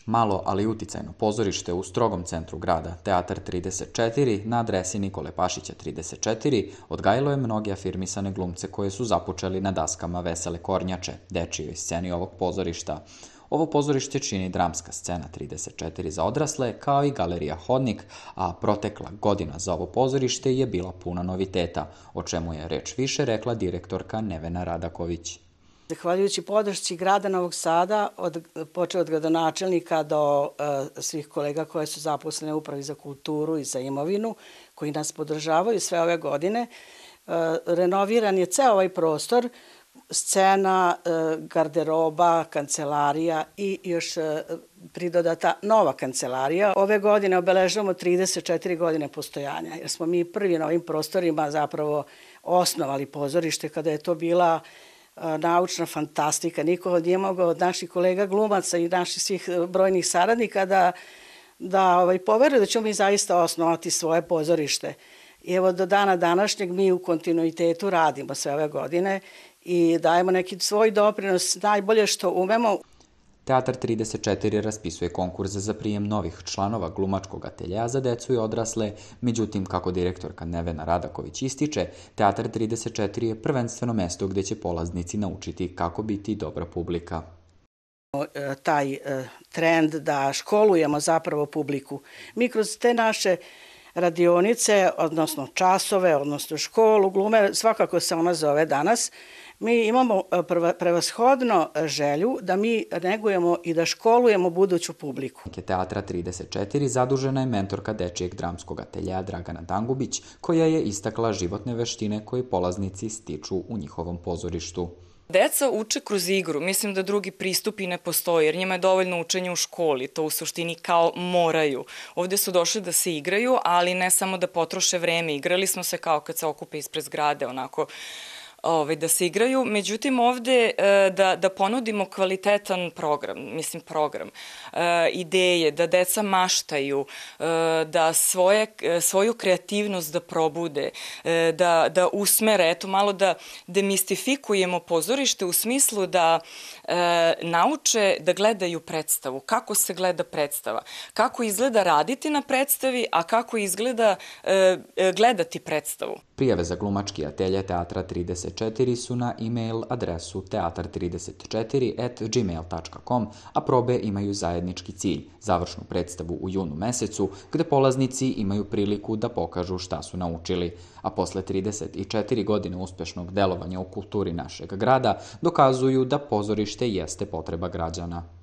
Malo, ali uticajno pozorište u strogom centru grada, Teatar 34, na adresi Nikole Pašića 34, odgajilo je mnoge afirmisane glumce koje su započeli na daskama Vesele kornjače, dečijoj sceni ovog pozorišta. Ovo pozorište čini dramska scena 34 za odrasle, kao i galerija Hodnik, a protekla godina za ovo pozorište je bila puna noviteta, o čemu je reč više rekla direktorka Nevena Radaković. Zahvaljujući podršci grada Novog Sada, počeo od gradonačelnika do svih kolega koje su zaposlene u Upravi za kulturu i za imovinu, koji nas podržavaju sve ove godine, renoviran je ceo ovaj prostor, scena, garderoba, kancelarija i još pridodata nova kancelarija. Ove godine obeležavamo 34 godine postojanja, jer smo mi prvi na ovim prostorima zapravo osnovali pozorište kada je to bila naučna fantastika. Niko nije mogao od naših kolega glumaca i naših svih brojnih saradnika da poveruje da ćemo mi zaista osnovati svoje pozorište. I evo do dana današnjeg mi u kontinuitetu radimo sve ove godine i dajemo neki svoj doprinos najbolje što umemo. Teatar 34 raspisuje konkurs za prijem novih članova glumačkog ateljeja za decu i odrasle, međutim, kako direktorka Nevena Radaković ističe, Teatar 34 je prvenstveno mesto gde će polaznici naučiti kako biti dobra publika. Taj trend da školujemo zapravo publiku. Mi kroz te naše radionice, odnosno časove, odnosno školu glume, svakako se ona zove danas, mi imamo prevashodno želju da mi negujemo i da školujemo buduću publiku. Teatra 34 zadužena je mentorka dečijeg dramskog ateljeja Dragana Dangubić, koja je istakla životne veštine koje polaznici stiču u njihovom pozorištu. Deca uče kroz igru, mislim da drugi pristup i ne postoji, jer njima je dovoljno učenje u školi, to u suštini kao moraju. Ovde su došli da se igraju, ali ne samo da potroše vreme, igrali smo se kao kad se okupe ispred zgrade, onako, da se igraju, međutim ovde da ponudimo kvalitetan program, ideje, da deca maštaju, da svoju kreativnost da probude, da usmere, eto malo da demistifikujemo pozorište u smislu da nauče da gledaju predstavu, kako se gleda predstava, kako izgleda raditi na predstavi, a kako izgleda gledati predstavu. Prijave za glumački atelje Teatra 34 su na e-mail adresu teatar34@gmail.com, a probe imaju zajednički cilj, završnu predstavu u junu mesecu, gde polaznici imaju priliku da pokažu šta su naučili. A posle 34 godine uspešnog delovanja u kulturi našeg grada dokazuju da pozorište jeste potreba građana.